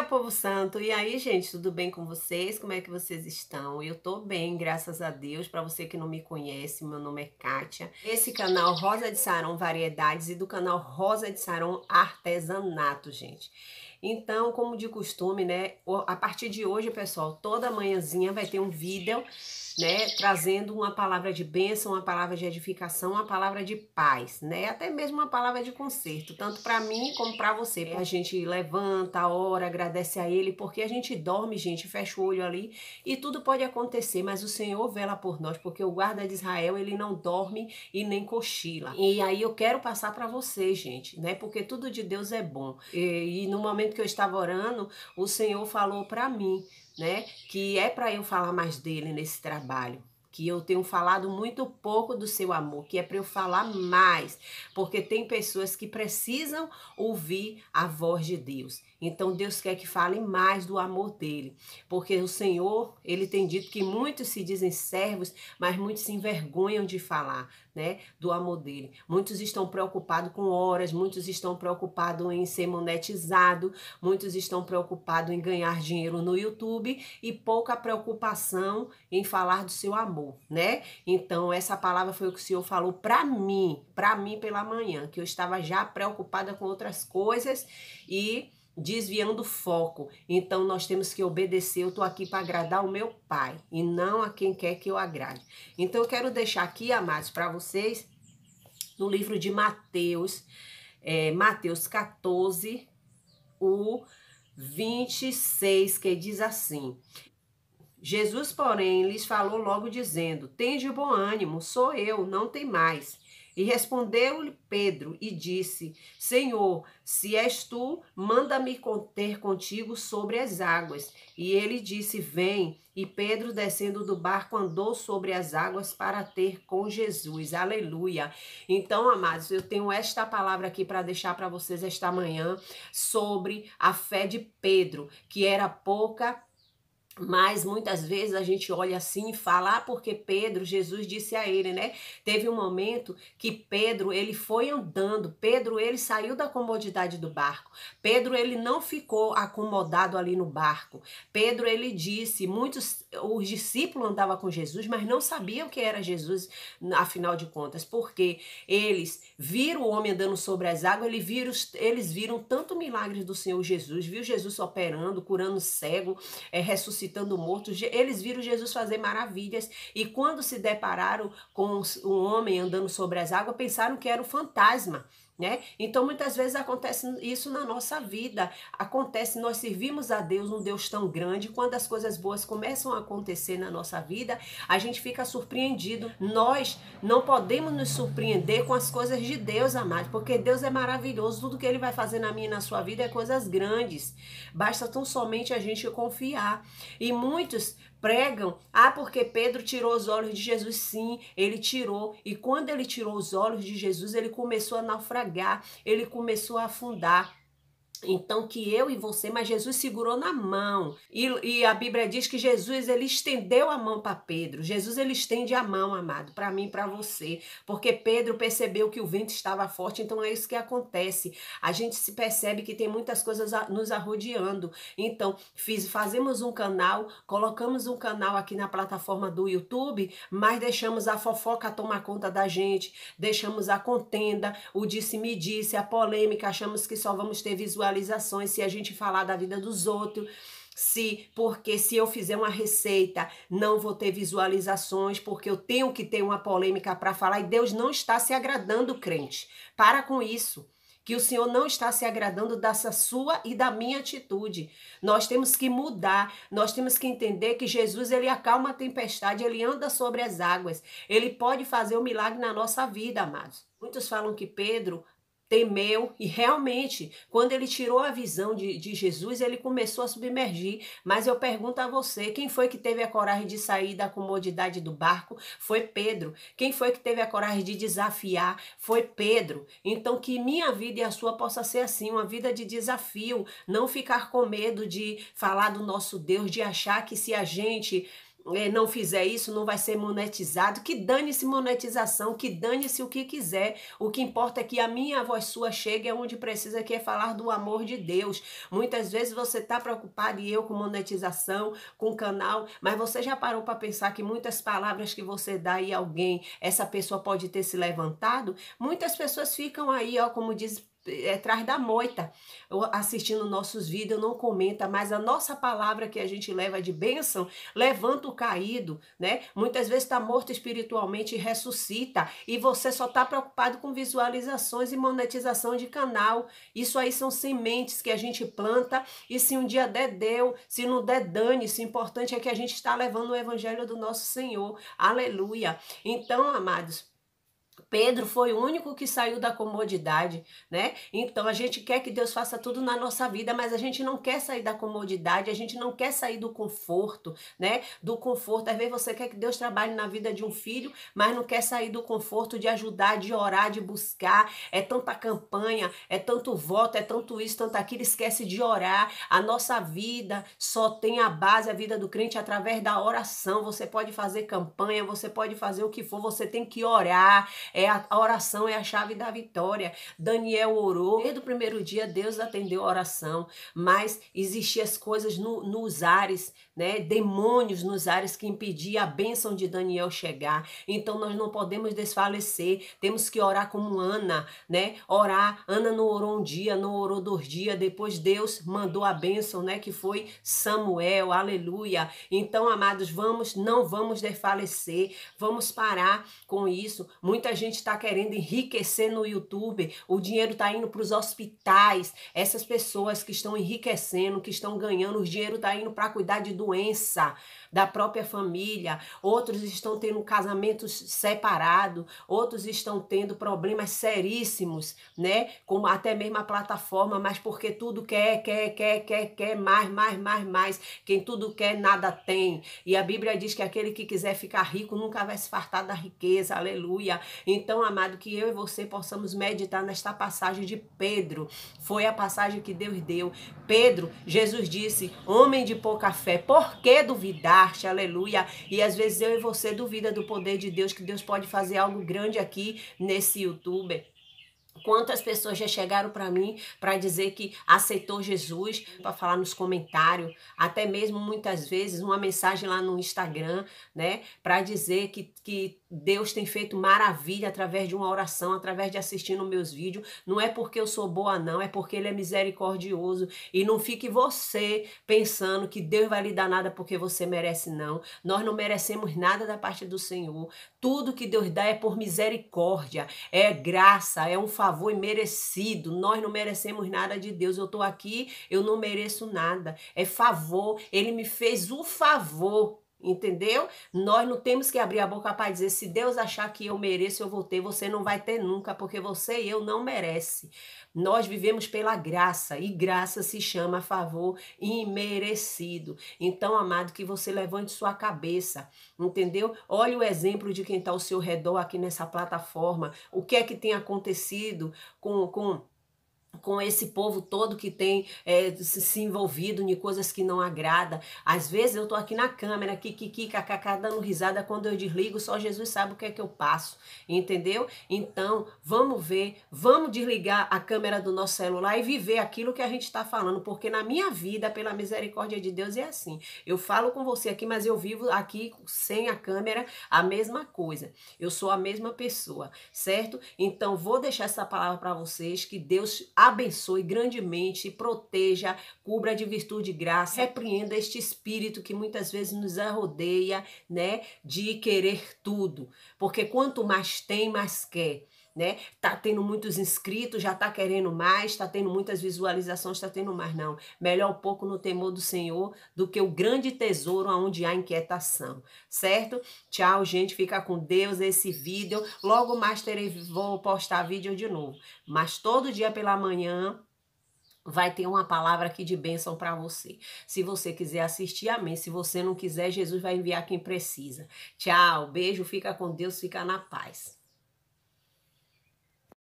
povo santo! E aí, gente, tudo bem com vocês? Como é que vocês estão? Eu tô bem, graças a Deus. Para você que não me conhece, meu nome é Kátia. Esse canal Rosa de Saron Variedades e do canal Rosa de Saron Artesanato, gente. Então, como de costume, né, a partir de hoje, pessoal, toda manhãzinha vai ter um vídeo, né, trazendo uma palavra de bênção, uma palavra de edificação, uma palavra de paz, né, até mesmo uma palavra de conserto, tanto para mim como para você. A gente levanta, ora, agradece a Ele, porque a gente dorme, gente, fecha o olho ali e tudo pode acontecer, mas o Senhor vela por nós, porque o guarda de Israel, ele não dorme e nem cochila. E aí eu quero passar para vocês, gente, né, porque tudo de Deus é bom. E no momento que eu estava orando, o Senhor falou para mim, né, que é para eu falar mais dele nesse trabalho, que eu tenho falado muito pouco do seu amor, que é para eu falar mais, porque tem pessoas que precisam ouvir a voz de Deus. Então Deus quer que fale mais do amor dele, porque o Senhor, ele tem dito que muitos se dizem servos, mas muitos se envergonham de falar, né, do amor dele. Muitos estão preocupados com horas, muitos estão preocupados em ser monetizado, muitos estão preocupados em ganhar dinheiro no YouTube e pouca preocupação em falar do seu amor, né? Então essa palavra foi o que o Senhor falou para mim pela manhã, que eu estava já preocupada com outras coisas e desviando o foco. Então nós temos que obedecer. Eu tô aqui para agradar o meu Pai e não a quem quer que eu agrade. Então eu quero deixar aqui, amados, para vocês no livro de Mateus, Mateus 14, o 26, que diz assim: Jesus, porém, lhes falou logo dizendo: tende bom ânimo, sou eu, não tem mais. E respondeu-lhe Pedro e disse: Senhor, se és tu, manda-me ter contigo sobre as águas. E ele disse: vem. E Pedro, descendo do barco, andou sobre as águas para ter com Jesus. Aleluia. Então, amados, eu tenho esta palavra aqui para deixar para vocês esta manhã sobre a fé de Pedro, que era pouca. Mas muitas vezes a gente olha assim e fala, porque Pedro, Jesus disse a ele, né? Teve um momento que Pedro, ele foi andando, Pedro, ele saiu da comodidade do barco. Pedro, ele não ficou acomodado ali no barco. Pedro, ele disse, os discípulos andavam com Jesus, mas não sabiam que era Jesus, afinal de contas, porque eles viram o homem andando sobre as águas, eles viram tanto milagres do Senhor Jesus, viu Jesus operando, curando cego, ressuscitando mortos, eles viram Jesus fazer maravilhas e quando se depararam com um homem andando sobre as águas, pensaram que era um fantasma, né? Então muitas vezes acontece isso na nossa vida, acontece, nós servimos a Deus, um Deus tão grande, quando as coisas boas começam a acontecer na nossa vida, a gente fica surpreendido. Nós não podemos nos surpreender com as coisas de Deus, amados, porque Deus é maravilhoso, tudo que Ele vai fazer na minha e na sua vida é coisas grandes, basta tão somente a gente confiar. E muitos pregam, porque Pedro tirou os olhos de Jesus. Sim, ele tirou, e quando ele tirou os olhos de Jesus, ele começou a naufragar, ele começou a afundar. Então que eu e você, mas Jesus segurou na mão, e a Bíblia diz que Jesus, ele estendeu a mão para Pedro. Jesus, ele estende a mão, amado, para mim e para você, porque Pedro percebeu que o vento estava forte. Então é isso que acontece, a gente se percebe que tem muitas coisas nos arrodeando. Então fazemos um canal, colocamos um canal aqui na plataforma do YouTube, mas deixamos a fofoca tomar conta da gente, deixamos a contenda, o disse-me-disse, a polêmica, achamos que só vamos ter visualizações se a gente falar da vida dos outros, porque se eu fizer uma receita não vou ter visualizações, porque eu tenho que ter uma polêmica para falar, e Deus não está se agradando, crente. Para com isso, que o Senhor não está se agradando dessa sua e da minha atitude. Nós temos que mudar, nós temos que entender que Jesus, ele acalma a tempestade, ele anda sobre as águas, ele pode fazer um milagre na nossa vida, amados. Muitos falam que Pedro temeu, e realmente, quando ele tirou a visão de Jesus, ele começou a submergir. Mas eu pergunto a você, quem foi que teve a coragem de sair da comodidade do barco? Foi Pedro. Quem foi que teve a coragem de desafiar? Foi Pedro. Então que minha vida e a sua possa ser assim, uma vida de desafio, não ficar com medo de falar do nosso Deus, de achar que se a gente não fizer isso, não vai ser monetizado. Que dane-se monetização, que dane-se o que quiser. O que importa é que a minha voz sua chegue aonde precisa, que é falar do amor de Deus. Muitas vezes você está preocupado, e eu com monetização, com canal, mas você já parou para pensar que muitas palavras que você dá a alguém, essa pessoa pode ter se levantado? Muitas pessoas ficam aí, ó, como diz, atrás da moita, assistindo nossos vídeos, não comenta, mas a nossa palavra que a gente leva de bênção, levanta o caído, né? Muitas vezes está morto espiritualmente e ressuscita, e você só está preocupado com visualizações e monetização de canal. Isso aí são sementes que a gente planta, e se um dia der, deu, se não der, dane-se. O importante é que a gente está levando o evangelho do nosso Senhor. Aleluia. Então, amados, Pedro foi o único que saiu da comodidade, né? Então a gente quer que Deus faça tudo na nossa vida, mas a gente não quer sair da comodidade, a gente não quer sair do conforto, né? Do conforto. Às vezes você quer que Deus trabalhe na vida de um filho, mas não quer sair do conforto de ajudar, de orar, de buscar. É tanta campanha, é tanto voto, é tanto isso, tanto aquilo, esquece de orar. A nossa vida só tem a base, a vida do crente, através da oração. Você pode fazer campanha, você pode fazer o que for, você tem que orar. A oração é a chave da vitória. Daniel orou. Desde o primeiro dia, Deus atendeu a oração. Mas existiam as coisas nos ares, né? Demônios nos ares que impediam a bênção de Daniel chegar. Então nós não podemos desfalecer. Temos que orar como Ana, né? Orar. Ana não orou um dia, não orou 2 dias. Depois Deus mandou a bênção, né? Que foi Samuel. Aleluia. Então, amados, não vamos desfalecer. Vamos parar com isso. Muita gente está querendo enriquecer no YouTube, o dinheiro está indo para os hospitais, essas pessoas que estão enriquecendo, que estão ganhando, o dinheiro está indo para cuidar de doença da própria família, outros estão tendo casamentos separados, outros estão tendo problemas seríssimos, né? Como até mesmo a plataforma, mas porque tudo quer mais. Quem tudo quer, nada tem. E a Bíblia diz que aquele que quiser ficar rico nunca vai se fartar da riqueza, aleluia. Então, amado, que eu e você possamos meditar nesta passagem de Pedro. Foi a passagem que Deus deu. Pedro, Jesus disse, homem de pouca fé, por que duvidaste? Aleluia. E às vezes eu e você duvida do poder de Deus, que Deus pode fazer algo grande aqui nesse YouTube. Quantas pessoas já chegaram para mim para dizer que aceitou Jesus, para falar nos comentários, até mesmo muitas vezes uma mensagem lá no Instagram, né, para dizer que Deus tem feito maravilha através de uma oração, através de assistir nos meus vídeos. Não é porque eu sou boa não, é porque Ele é misericordioso. E não fique você pensando que Deus vai lhe dar nada porque você merece, não. Nós não merecemos nada da parte do Senhor. Tudo que Deus dá é por misericórdia, é graça, é um favor imerecido. Nós não merecemos nada de Deus. Eu estou aqui, eu não mereço nada. É favor, Ele me fez o favor. Entendeu? Nós não temos que abrir a boca para dizer, se Deus achar que eu mereço, eu vou ter. Você não vai ter nunca, porque você e eu não merece. Nós vivemos pela graça, e graça se chama favor imerecido. Então, amado, que você levante sua cabeça, entendeu? Olhe o exemplo de quem está ao seu redor aqui nessa plataforma. O que é que tem acontecido com esse povo todo que tem se envolvido em coisas que não agrada. Às vezes eu tô aqui na câmera, kkk, dando risada, quando eu desligo, só Jesus sabe o que é que eu passo, entendeu? Então, vamos ver, vamos desligar a câmera do nosso celular e viver aquilo que a gente está falando, porque na minha vida, pela misericórdia de Deus, é assim. Eu falo com você aqui, mas eu vivo aqui sem a câmera a mesma coisa. Eu sou a mesma pessoa, certo? Então, vou deixar essa palavra para vocês, que Deus abençoe grandemente, proteja, cubra de virtude e graça, repreenda este espírito que muitas vezes nos rodeia, né, de querer tudo, porque quanto mais tem, mais quer. Né? Tá tendo muitos inscritos, já tá querendo mais, tá tendo muitas visualizações, tá tendo mais, não. Melhor pouco no temor do Senhor do que o grande tesouro onde há inquietação, certo? Tchau, gente, fica com Deus esse vídeo. Logo mais vou postar vídeo de novo, mas todo dia pela manhã vai ter uma palavra aqui de bênção para você. Se você quiser assistir, amém. Se você não quiser, Jesus vai enviar quem precisa. Tchau, beijo, fica com Deus, fica na paz.